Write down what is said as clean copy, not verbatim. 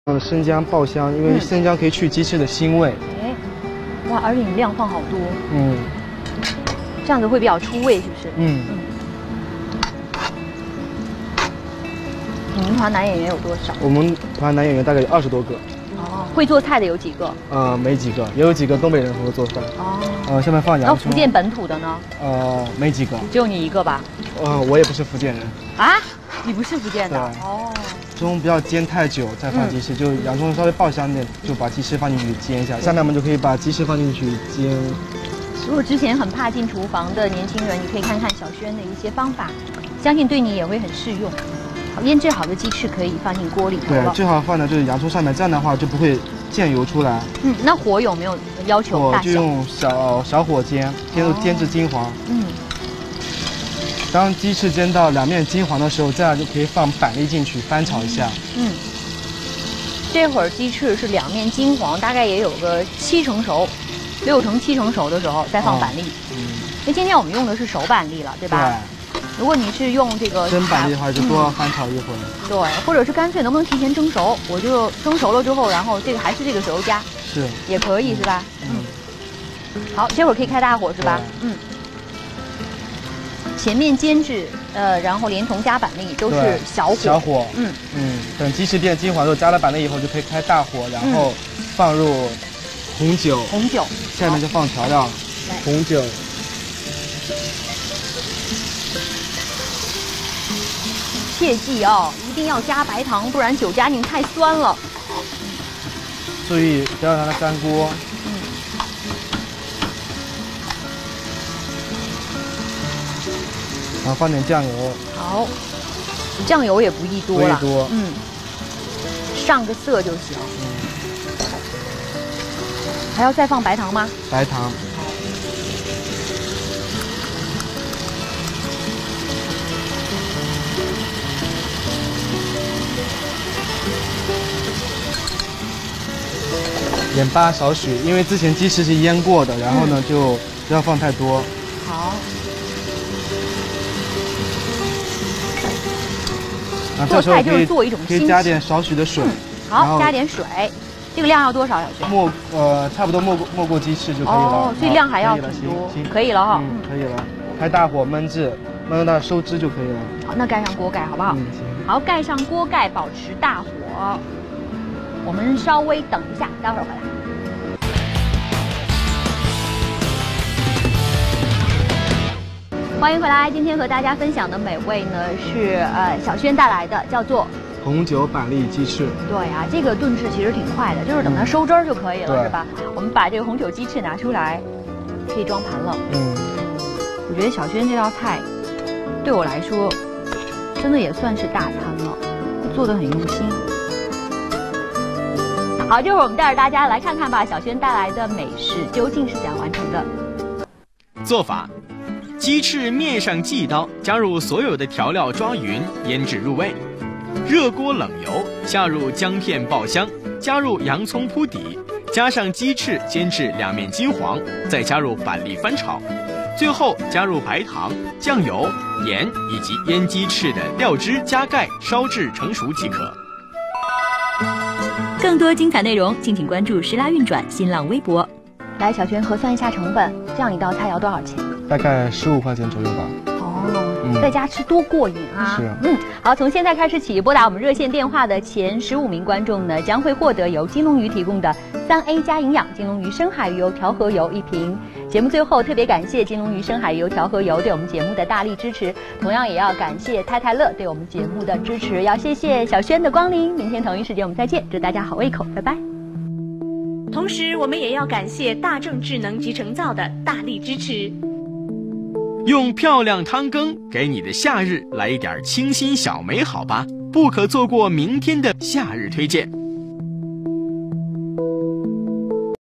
生姜爆香，因为生姜可以去鸡翅的腥味。 哎，哇，而且你量放好多。这样子会比较出味，是不是？你们团男演员有多少？ 我们团男演员大概有20多个。 哦，会做菜的有几个？ 没几个，也有几个东北人会做饭。下面放洋葱。 那福建本土的呢？ 没几个。 只有你一个吧？ 我也不是福建人。 啊？你不是福建的？哦。 中不要煎太久再放鸡翅，就洋葱稍微爆香点，就把鸡翅放进去煎一下。下面我们就可以把鸡翅放进去煎。 如果之前很怕进厨房的年轻人，你可以看看小轩的一些方法，相信对你也会很适用。腌制好的鸡翅可以放进锅里头了。对， 最好放的就是洋葱上面，这样的话就不会溅油出来。 那火有没有要求大小？ 就用小火煎至金黄。当鸡翅煎到两面金黄的时候，这样就可以放板栗进去翻炒一下。 这会儿鸡翅是两面金黄，大概也有个7成熟，6成7成熟的时候再放板栗。那今天我们用的是熟板栗了，对吧？对。如果你是用这个蒸板栗的话，就多翻炒一会儿。 对，或者是干脆能不能提前蒸熟？我就蒸熟了之后，然后这个还是这个时候加， 是也可以是吧？好，这会儿可以开大火是吧？前面煎制，然后连同加板栗都是小火。等鸡翅变金黄之后，加了板栗以后就可以开大火，然后放入红酒，下面就放调料，红酒。 切记哦，一定要加白糖，不然酒加进太酸了。 注意不要让它粘锅。然后放点酱油。好， 酱油也不宜多了。 不宜多。 上个色就行。还要再放白糖吗？ 白糖。盐巴少许，因为之前鸡翅是腌过的，然后呢就不要放太多。 好。 做菜就是做一种可以加点少许的水。 好，加点水。这个量要多少，小轩？ 差不多没过鸡翅就可以了。 所以量还要挺多。可以了哈。 可以了。开大火焖制，焖到收汁就可以了。 好，那盖上锅盖好不好？行。好，盖上锅盖，保持大火。我们稍微等一下，待会儿回来。欢迎回来，今天和大家分享的美味呢是小轩带来的，叫做红酒板栗鸡翅。 对啊，这个炖制其实挺快的，就是等它收汁儿就可以了，是吧？我们把这个红酒鸡翅拿出来，可以装盘了。我觉得小轩这道菜对我来说真的也算是大餐了，做得很用心。好，这会儿我们带着大家来看看吧，小轩带来的美食究竟是怎样完成的。 做法：鸡翅面上系刀，加入所有的调料抓匀，腌制入味。热锅冷油，下入姜片爆香，加入洋葱铺底，加上鸡翅煎至两面金黄，再加入板栗翻炒，最后加入白糖、酱油、盐以及腌鸡翅的料汁，加盖烧至成熟即可。 更多精彩内容，敬请关注“时拉运转”新浪微博。 来，小轩核算一下成本，这样一道菜要多少钱？ 大概15块钱左右吧。 在家吃多过瘾啊！ 是。 好，从现在开始起，拨打我们热线电话的前15名观众呢，将会获得由金龙鱼提供的3A 加营养金龙鱼深海鱼油调和油1瓶。节目最后特别感谢金龙鱼深海鱼油调和油对我们节目的大力支持，同样也要感谢太太乐对我们节目的支持，要谢谢小轩的光临。明天同一时间我们再见，祝大家好胃口，拜拜。 同时，我们也要感谢大正智能集成灶的大力支持。 用漂亮汤羹给你的夏日来一点清新小美好吧，不可错过明天的夏日推荐。